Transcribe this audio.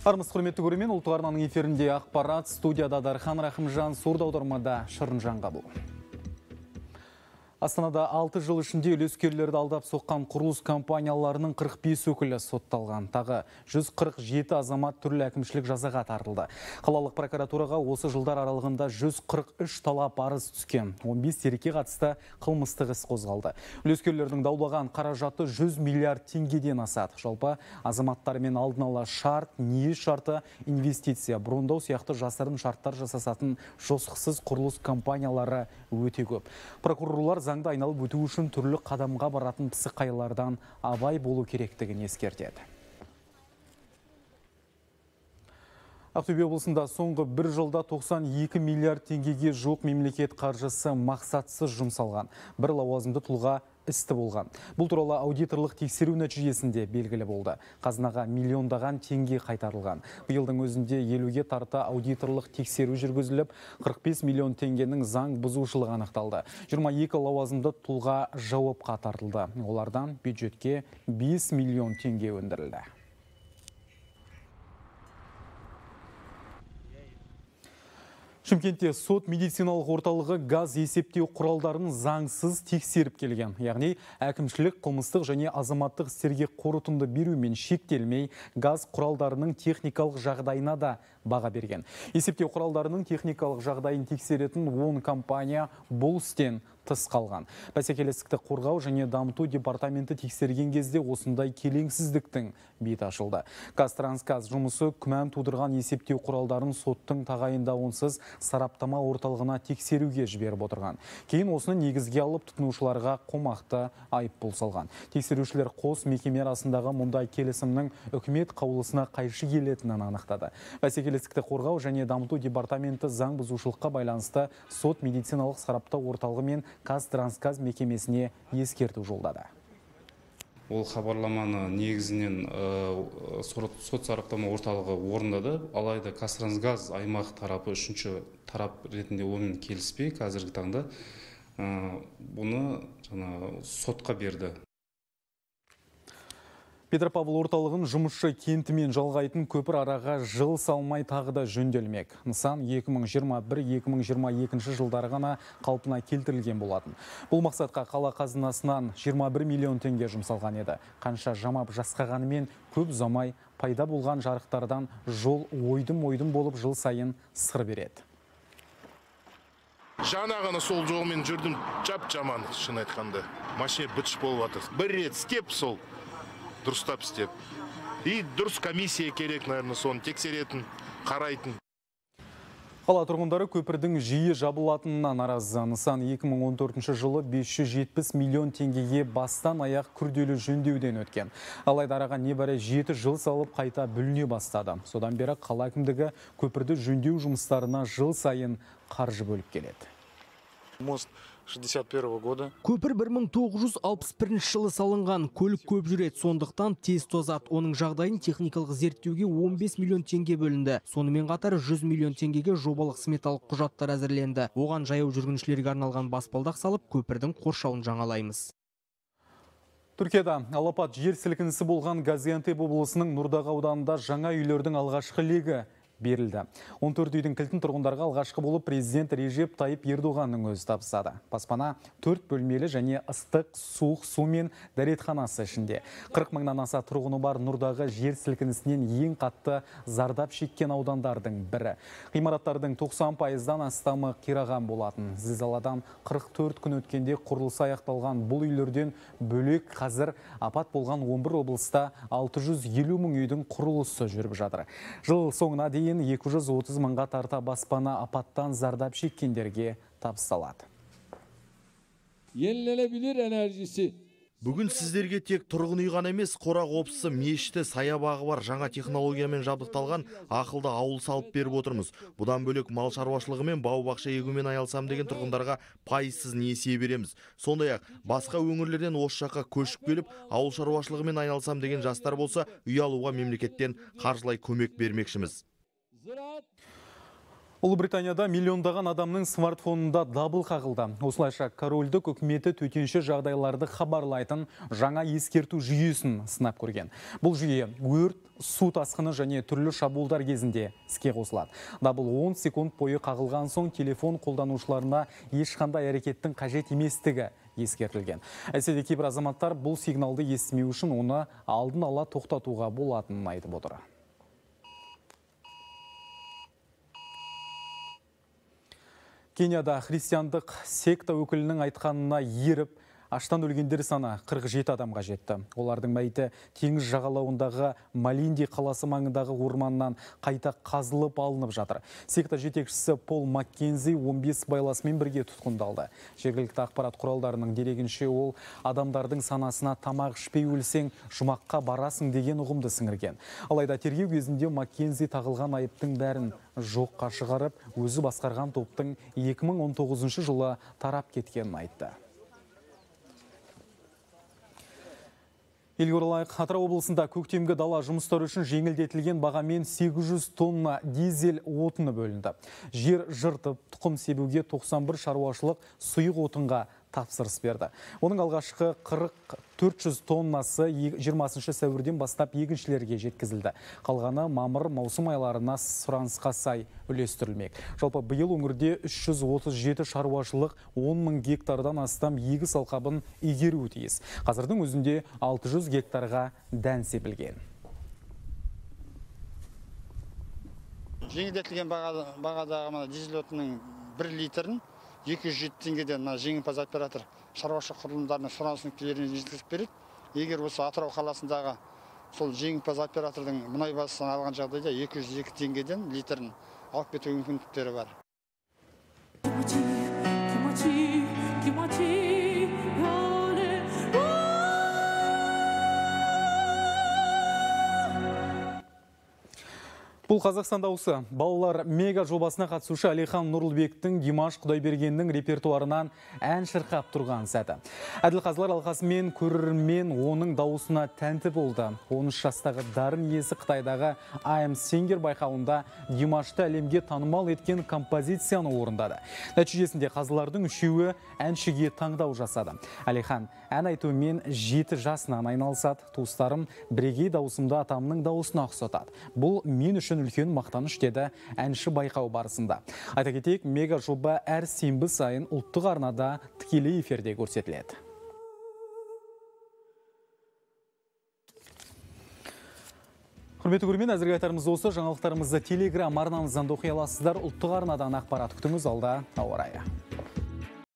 Армысыз құрметті көрермен, ұлттық арнаның эфирінде ақпарат, студияда Дархан Рахымжан, сурда аудармада Шырынжан Қабыл. Астанада 6 жыл ішінде үлескерлерді алдап соққан құрылыс компанияларының 45 өкілі сотталған. Тағы 147 азамат түрлі әкімшілік жазаға тартылды. Қалалық прокуратураға осы жылдар аралығында 143 талап арыз түскен. 15 дерекке қатысты қылмыстық іс қозғалды. Үлескерлердің даулаған қаражаты 100 миллиард теңгеден асады. Жалпы азаматтармен алдын ала шарт, ниет шарты, инвестиция, брондау сияқты жасырын шарттар жасасатын жосықсыз құрылыс компаниялары өте көп. Прокурорлар заңды айналып өту үшін түрлі қадамға баратын пысықайлардан абай болу керектігін ескертеді. Ақтөбе облысында соңғы бір жылда 92 миллиард теңгеге жоқ мемлекет қаржысы мақсатсыз жұмсалған. Бір лауазымды тұлға істі болған. Бұл туралы аудиторлық тексеру нәтижесінде белгілі болды. Қазынаға миллиондаған теңге қайтарылған. Биылдың өзінде 50-ге тарта аудиторлық тексеру жүргізіліп, 45 миллион теңгенің заң бұзушылығы анықталды. 22 лауазымды тұлға жауапқа тартылды. Олардан бюджетке 5 миллион теңге өндірілді. Шымкентте сот медициналық орталығы газ есептеу құралдарын заңсыз тексеріп келген. Яғни әкімшілік, қылмыстық және азаматтық істерге қорытынды берумен шектелмей, газ құралдарының техникалық жағдайына да баға берген. Есептеу құралдарының техникалық жағдайын тексеретін 10 компания бұл істен тыс қалған. Бәсекелестікті қорғау және дамыту департаменті тексерген кезде осындай келеңсіздіктің беті ашылды. Қазтрансгаз жұмысы күмән тудырған есептеу құралдарын соттың тағайындауынсыз сараптама орталығына тексеруге жіберіп отырған. Кейін осыны негізге алып тұтынушыларға қомақты айыппұл салған. Тексерушілер қос мекеме арасындағы мұндай келісімнің үкімет қаулысына қайшы келетінін анықтады. Бәсекелестікті қорғау және дамыту департаменті заң бұзушылыққа байланысты сот медициналық сараптау орталығы мен Қазтрансгаз мекемесіне ескерту жолдады. Ол хабарламаны негізінен сот сараптама орталығы орындады. Алайда Қазтрансгаз аймақ тарапы үшінші тарап ретінде онымен келіспей, қазіргі таңда бұны сотқа берді. Петропавл орталығын жұмысшы кентімен жалғайтын көпір араға жыл салмай тағы да жөнделмек. Нысан 2021-2022 жылдары ғана қалпына келтірілген болатын. Бұл мақсатқа қала қазынасынан 21 миллион теңге жұмсалған еді. Қанша жамап жасқағанымен көп ұзамай пайда болған жарықтардан жол ойдым-ойдым болып жыл сайын сыр береді. Жаңағыны сол жолмен жүрдім, жап-жаман шын айтқанда. Машина бітіш болып жатыр. Бір рет істеп сол дұрыстап істеп. И дұрыс комиссия керек, наверное, соны тексеретін, қарайтын. Қала тұрғындары көпірдің жиі жабылатынына наразы. Нысан 2014 жылы 570 миллион теңгеге бастан аяқ күрделі жөндеуден өткен. Алайда араға небәрі 7 жыл салып қайта бүліне бастады. Содан бері қала әкімдігі көпірді жөндеу жұмыстарына жыл сайын қаржы бөліп келеді. Мост 61 года. Көпір 1961 жылы салынған, көлік көп жүреді, сондықтан тез тозады. Оның жағдайын техникалық зерттеуге 15 миллион теңге бөлінді. Сонымен қатар 100 миллион теңгеге жобалық сметалық құжаттар әзірленді. Оған жаяу жүргіншілерге арналған баспалдақ салып, көпірдің қоршауын жаңалаймыз. Түркияда алапат жер сілкінісі болған Газиантеп облысының Нұрдағы ауданында жаңа үйлердің алғашқы легі берілді. 14 үйдің кілтін тұрғындарға алғашқы болып президент Режеп Тайып Ердоғанның өзі табысады. Баспана 4 бөлмелі және ыстық, суық су мен дәретханасы ішінде. 40 мыңнан аса тұрғыны бар Нұрдағы жер сілкінісінен ең қатты зардап шеккен аудандардың бірі. Ғимараттардың 90%-дан астамы қираған болатын. Зілзаладан 44 күн өткенде құрылысы аяқталған бұл үйлерден бөлек қазір апат болған 11 облыста 650 мың үйдің құрылысы жүріп жатыр. Жыл соңына дейін 230 мыңға тарта баспана апаттан зардап шеккендерге табысталады. Yenilenebilir enerjisi. Бүгін сіздерге тек тұрғын үй ғана емес, қора-қопсысы, мешіті, саябағы бар жаңа технологиямен жабдықталған ақылды ауыл салып беріп отырмыз. Бұдан бөлек мал шаруашылығы мен бау-бақша егумен айналысам деген тұрғындарға пайызсыз несие береміз. Сондай-ақ басқа өңірлерден осы жаққа көшіп келіп, ауыл шаруашылығымен айналысам деген жастар болса, үй алуға мемлекеттен қаржылай көмек бермекшіміз. Ұлыбританияда миллиондаған адамның смартфонында дабыл қағылды. Осылайша корольдік үкіметі төтенше жағдайларды хабарлайтын жаңа ескерту жүйесін сынап көрген. Бұл жүйе өрт, су тасқыны және түрлі шабуылдар кезінде іске қосылады. Дабыл 10 секунд бойы қағылған соң телефон қолданушыларына ешқандай әрекеттің қажет еместігі ескертілген. Әседе кейбір азаматтар бұл сигналды естімеу үшін оны алдын ала тоқтатуға болатынын айтып отыр. Кенияда христиандық секта өкілінің айтқанына еріп, аштан өлгендер саны 47 адамға жетті. Олардың мәйіті теңіз жағалауындағы Малинди қаласы маңындағы орманнан қайта қазылып алынып жатыр. Секта жетекшісі Пол Маккензи 15 байласымен бірге тұтқындалды. Жергілікті ақпарат құралдарының дерегінше ол адамдардың санасына тамақ ішпей өлсең, жұмаққа барасың деген ұғымды сіңірген. Алайда тергеу кезінде Маккензи тағылған айыптың бәрін жоққа шығарып, өзі басқарған топтың 2019 жылы тарап кеткенін айтты. Елге оралайық, Атырау облысында көктемгі дала жұмыстары үшін жеңілдетілген бағамен 800 тонна дизель отыны бөлінді. Жер жыртып, тұқым себуге 91 шаруашылық сұйық отынға тапсырыс берді. Оның алғашқы 400 тоннасы 20 сәуірден бастап егіншілерге жеткізілді. Қалғаны мамыр маусым айларына сұранысқа сай үлестірілмек. Жалпы биыл өңірде 337 шаруашылық 10 мың гектардан астам егіс алқабын игеруі тиіс. Қазірдің өзінде 600 гектарға дән себілген. Жеңілдетілген бағадағы дизель отынның 1 литрін 207 теңгеден жеңімпаз оператор шаруашылық құрылымдарының сұранысын келеріне жеткізіп береді. Егер осы Атырау қаласындағы сол жеңімпаз оператордың мұнай базасын алған жағдайда 202 теңгеден литрін алып кету мүмкіндіктері бар. Бұл Қазақстан дауысы. Балалар мега жобасына қатысушы Алихан Нұрлыбектің Димаш Құдайбергеннің репертуарынан ән шырқап тұрған сәті. Әділқазылар алқасымен көрермен оның дауысына тәнті болды. 13 жастағы дарын иесі Қытайдағы I Am Singer байқауында Димашты әлемге танымал еткен композицияны орындады. Нәтижесінде қазылардың үшеуі әншіге таңдау жасады. Алихан ән айтумен 7 жасынан айналысады. Туыстарым бірегей дауысымды атамның дауысына ұқсатады. Бұл мен үшін үлкен мақтаныш, деді әнші байқау барысында. Айта кетейік, мега жоба әр сенбі сайын ұлттық арнада тікелей эфирде көрсетіледі. Құрметті көрермен, әзірге айтарымыз осы. Жаңалықтарымызды Телеграм арнамыздан оқи аласыздар. Ұлттық арнадан ақпарат күтіңіз. Алда ауа райы.